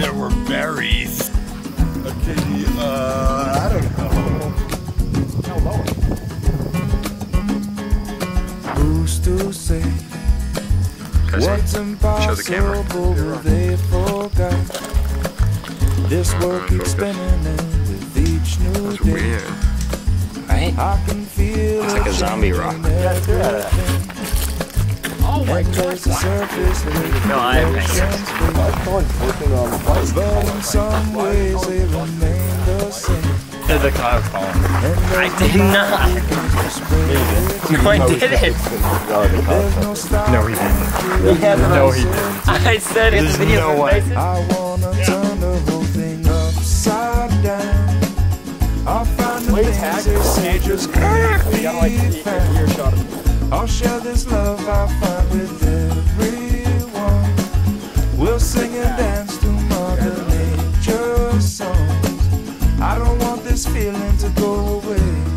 there were berries. Okay, I don't know. Who's to say what's impossible they forgot? This world keeps spinning and with each new day weird. Right? I can feel it's like a zombie rock. Oh my God! No, I have working on the place. But in some ways they remain the same. The car phone. I did not. No, I didn't. No, he didn't. No, he didn't. I said it's video. No way. I wanna turn the whole thing upside down. I'll find the things they say just can't be found. I'll share this love I find with everyone. We'll sing and dance to Mother Nature's songs. I don't want this feeling to go away.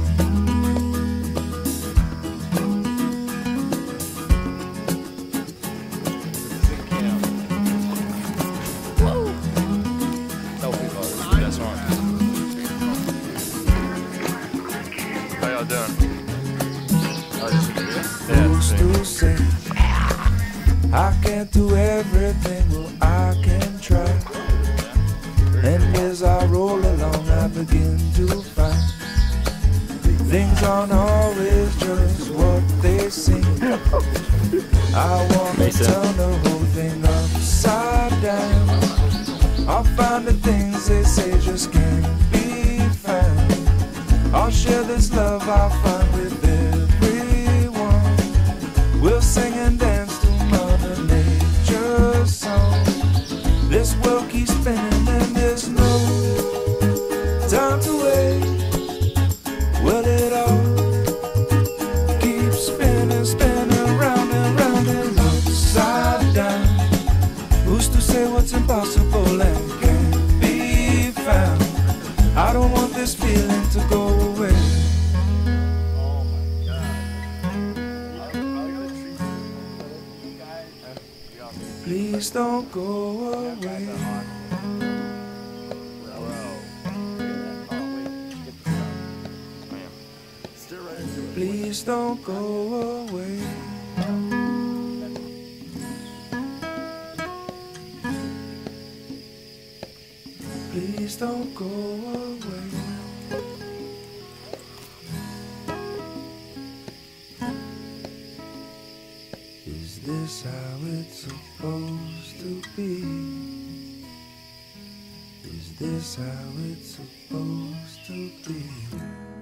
How y'all doing? Who's to say I can't do everything? Well, I can try. And as I roll along, I begin to find things aren't always just what they seem. I wanna turn the whole thing upside down. I'll find the things they say just can't be found. I'll share this love I find with everyone. We'll sing and dance to Mother Nature's song. This world keeps spinning and there's no time to wait. Well, it all keeps spinning, spinning round and round and upside down. Who's to say what's impossible and can't be found? I don't want this feeling to go away. Please don't go away. Please don't go away. Please don't go away. Is this how it's supposed to be? Is this how it's supposed to be?